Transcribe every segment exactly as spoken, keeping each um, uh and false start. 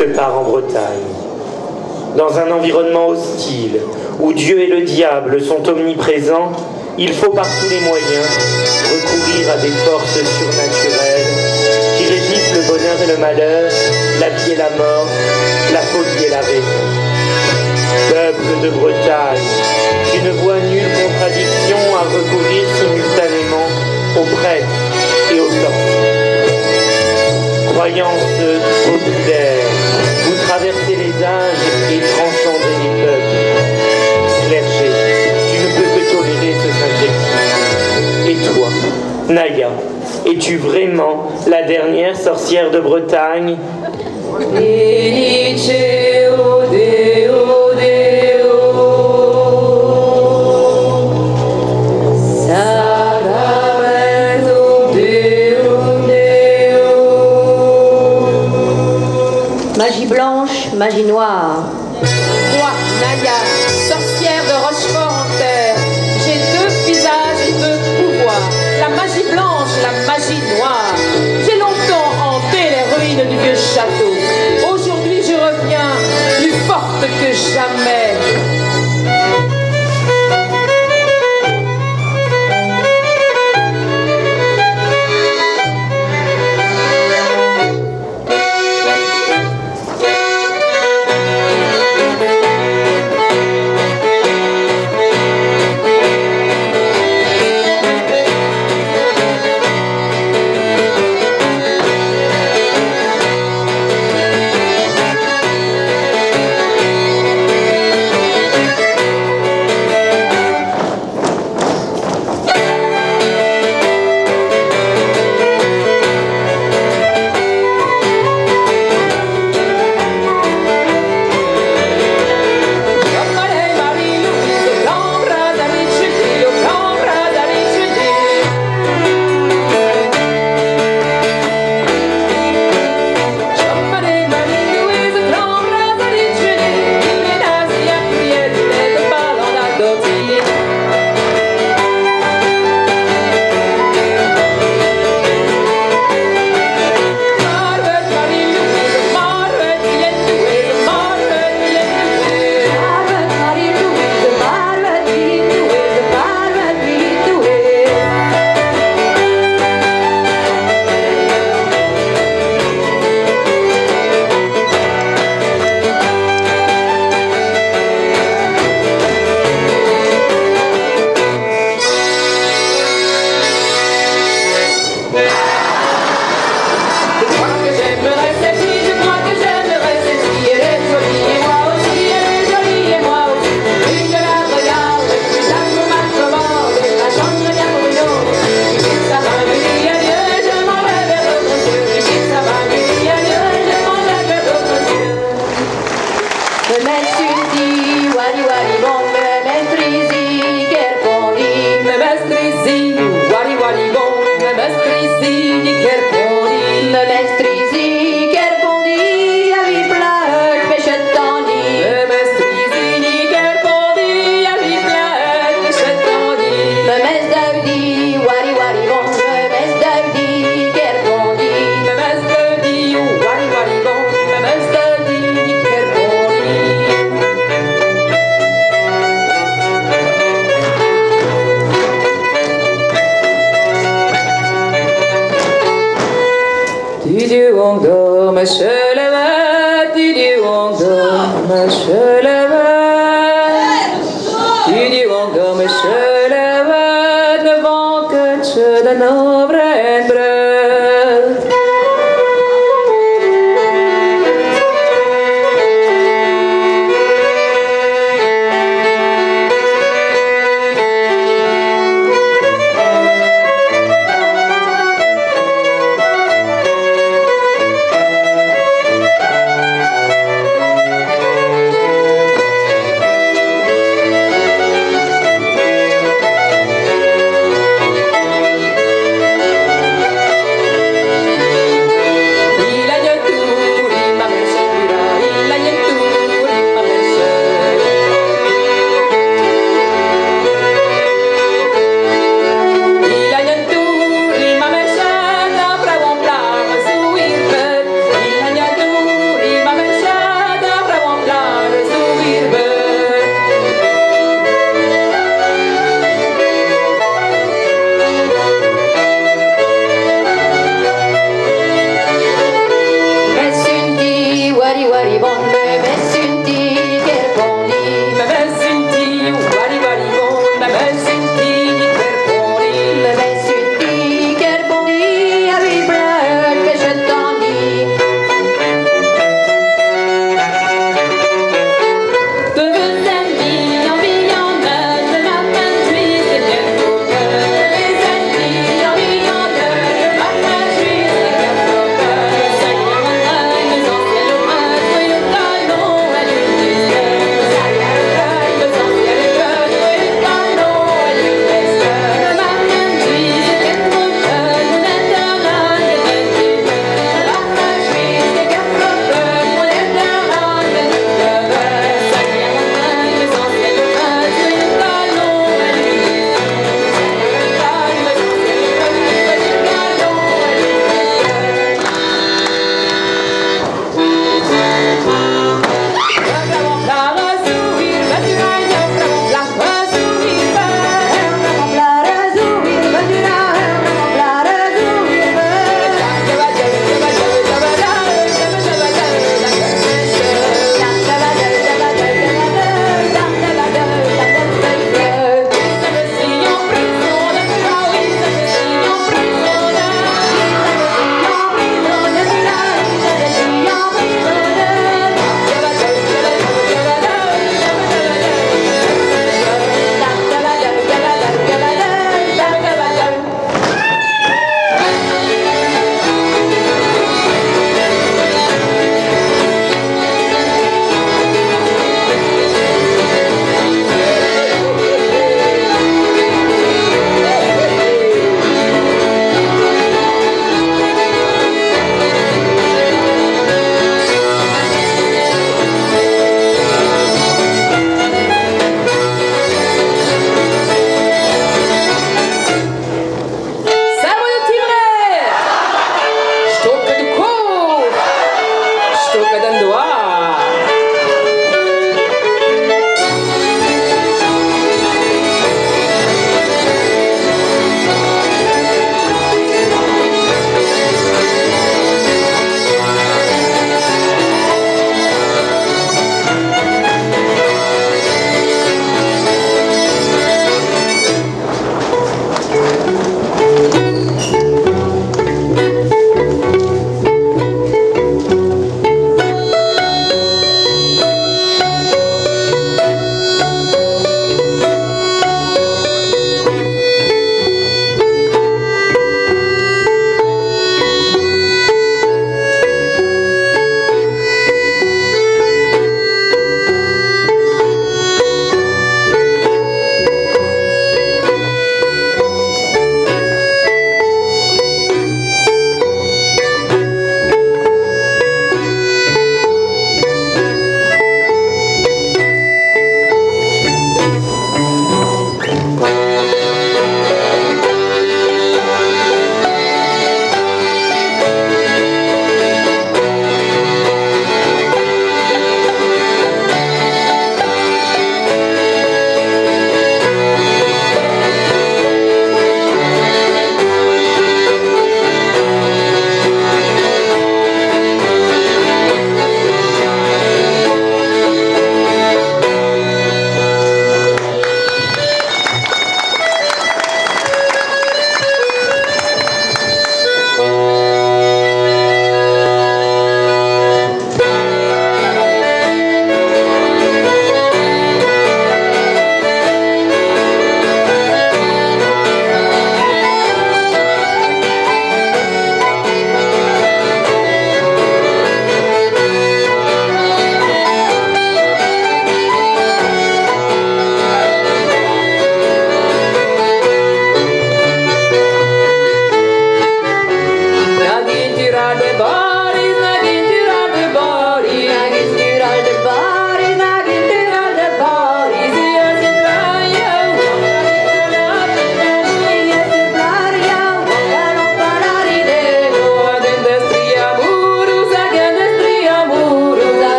quelque part en Bretagne. Dans un environnement hostile, où Dieu et le diable sont omniprésents, il faut par tous les moyens recourir à des forces surnaturelles qui régissent le bonheur et le malheur, la vie et la mort, la folie et la raison. Peuple de Bretagne, tu ne vois nulle contradiction à recourir simultanément aux prêtres et aux sorciers. Croyance populaire, vous traversez les âges et transcendez les peuples. Clergé, tu ne peux que tolérer ce syncrétisme. Et toi, Naya, es-tu vraiment la dernière sorcière de Bretagne? Magie blanche, magie noire. Moi, Naya, sorcière de Rochefort en terre, j'ai deux visages et deux pouvoirs. La magie blanche, la magie noire. J'ai longtemps hanté les ruines du vieux château. Aujourd'hui, je reviens plus forte que jamais. bon, me ves un tigre poni. Me ves un tigre, bari bari bon, me ves un tigre poni. Me ves un tigre poni, à vibrer que je t'en dis. De vos amis en Viandeur, je m'appelle Juif et bien coupeur. De mes amis en Viandeur, je m'appelle Juif et bien coupeur. Ça y est, mon œil, mes anciens loin, soyez là.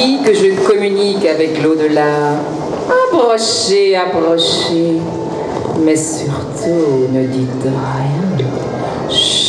dit que je communique avec l'au-delà. Approchez, approchez. Mais surtout, ne dites rien. Chut.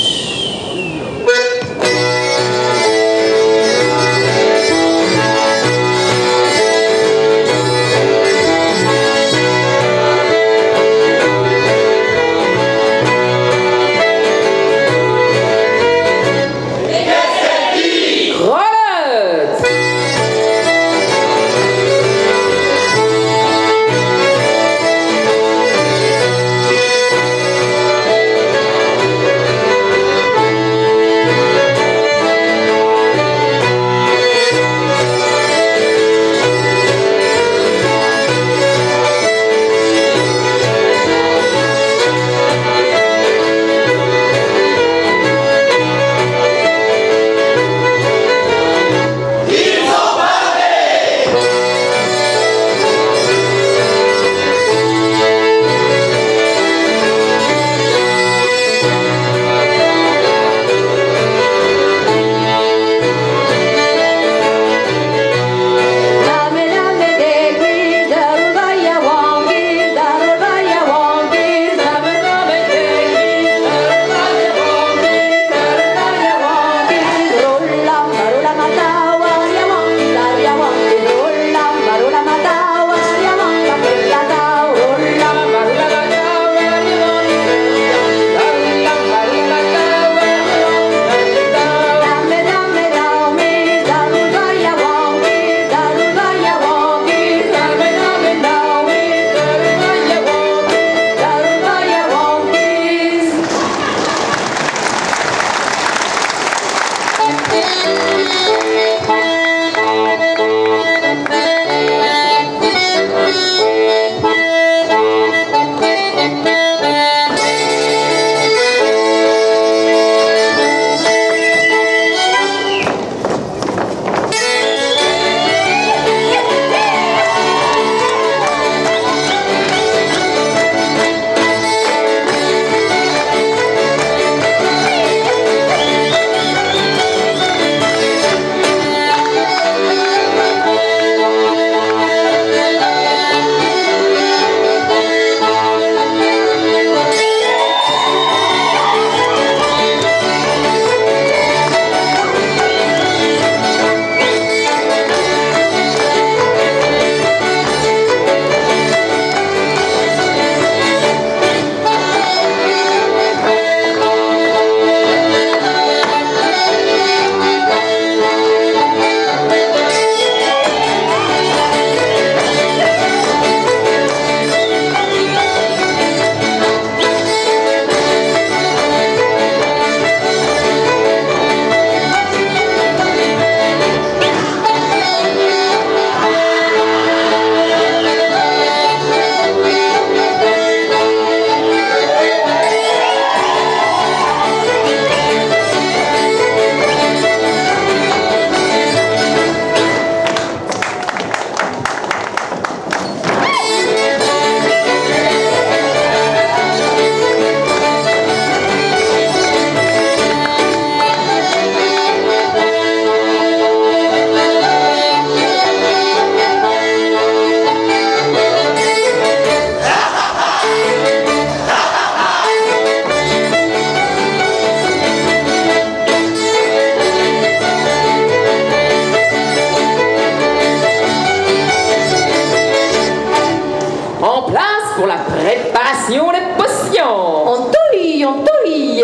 pour la préparation des potions. On touille, on touille.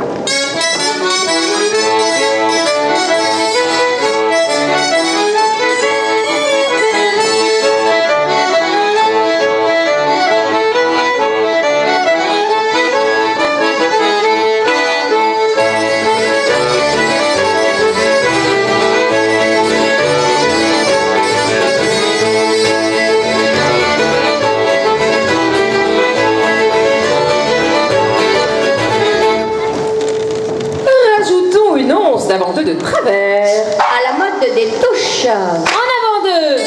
D'avant-deux de travers. À la mode des touches. En avant deux.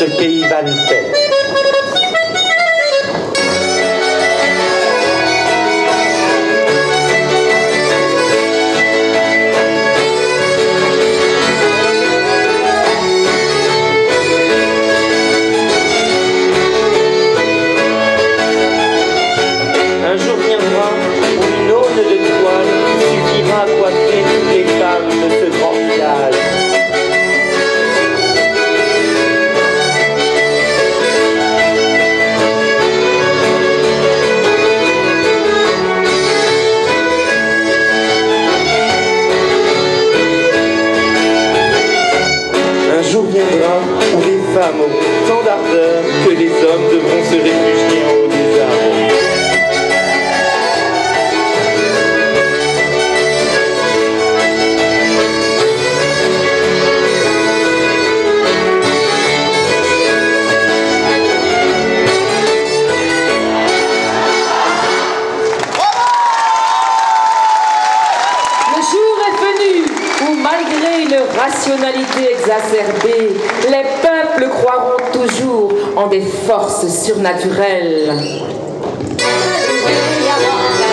ce pays bantais. Un jour viendra où une aune de toile suffira à coiffer toutes les femmes de ce grand village. Un jour viendra où les femmes auront tant d'ardeur que les hommes devront se réfugier en haut des arbres. Malgré une rationalité exacerbée, les peuples croiront toujours en des forces surnaturelles. Alléluia.